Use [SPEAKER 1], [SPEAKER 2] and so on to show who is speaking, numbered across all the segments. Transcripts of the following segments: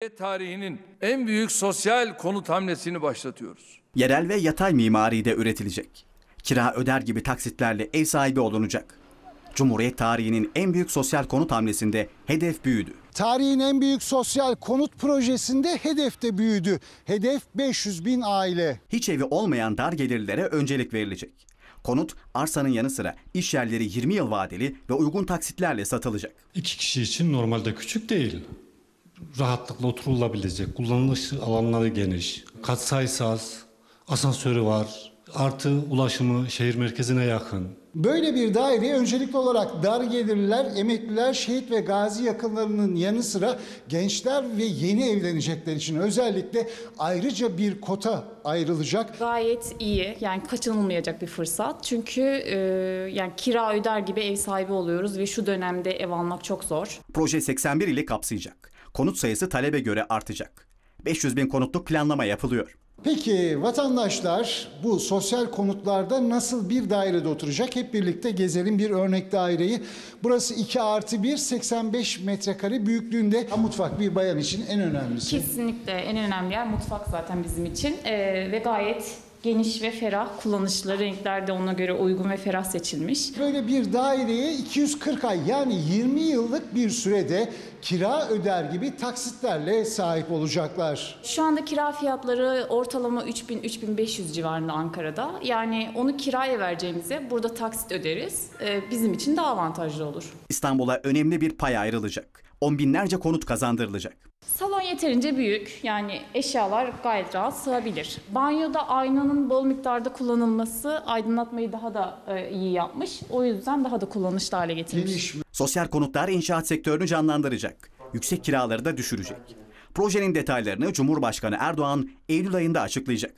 [SPEAKER 1] Cumhuriyet tarihinin en büyük sosyal konut hamlesini başlatıyoruz.
[SPEAKER 2] Yerel ve yatay mimaride üretilecek. Kira öder gibi taksitlerle ev sahibi olunacak. Cumhuriyet tarihinin en büyük sosyal konut hamlesinde hedef büyüdü.
[SPEAKER 3] Tarihin en büyük sosyal konut projesinde hedef de büyüdü. Hedef 500.000 aile.
[SPEAKER 2] Hiç evi olmayan dar gelirlilere öncelik verilecek. Konut, arsanın yanı sıra iş yerleri 20 yıl vadeli ve uygun taksitlerle satılacak.
[SPEAKER 4] 2 kişi için normalde küçük değil. Rahatlıkla oturulabilecek, kullanılış alanları geniş, katsayısı az, asansörü var, artı ulaşımı şehir merkezine yakın.
[SPEAKER 3] Böyle bir daireye öncelikli olarak dar gelirliler, emekliler, şehit ve gazi yakınlarının yanı sıra gençler ve yeni evlenecekler için özellikle ayrıca bir kota ayrılacak.
[SPEAKER 5] Gayet iyi, yani kaçınılmayacak bir fırsat. Çünkü yani kira öder gibi ev sahibi oluyoruz ve şu dönemde ev almak çok zor.
[SPEAKER 2] Proje 81 ili kapsayacak. Konut sayısı talebe göre artacak. 500.000 konutluk planlama yapılıyor.
[SPEAKER 3] Peki vatandaşlar bu sosyal konutlarda nasıl bir dairede oturacak? Hep birlikte gezelim bir örnek daireyi. Burası 2+1, 85 metrekare büyüklüğünde. Mutfak bir bayan için en önemlisi.
[SPEAKER 5] Kesinlikle en önemli yer mutfak zaten bizim için ve gayet geniş ve ferah, kullanışlı, renkler de ona göre uygun ve ferah seçilmiş.
[SPEAKER 3] Böyle bir daireye 240 ay yani 20 yıllık bir sürede kira öder gibi taksitlerle sahip olacaklar.
[SPEAKER 5] Şu anda kira fiyatları ortalama 3000-3500 civarında Ankara'da. Yani onu kiraya vereceğimize burada taksit öderiz. Bizim için daha avantajlı olur.
[SPEAKER 2] İstanbul'a önemli bir pay ayrılacak. On binlerce konut kazandırılacak.
[SPEAKER 5] Salon yeterince büyük, yani eşyalar gayet rahat sığabilir. Banyoda aynanın bol miktarda kullanılması aydınlatmayı daha da iyi yapmış. O yüzden daha da kullanışlı hale getirmiş.
[SPEAKER 2] Sosyal konutlar inşaat sektörünü canlandıracak. Yüksek kiraları da düşürecek. Projenin detaylarını Cumhurbaşkanı Erdoğan Eylül ayında açıklayacak.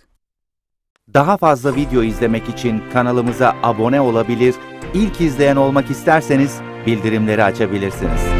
[SPEAKER 6] Daha fazla video izlemek için kanalımıza abone olabilir, ilk izleyen olmak isterseniz bildirimleri açabilirsiniz.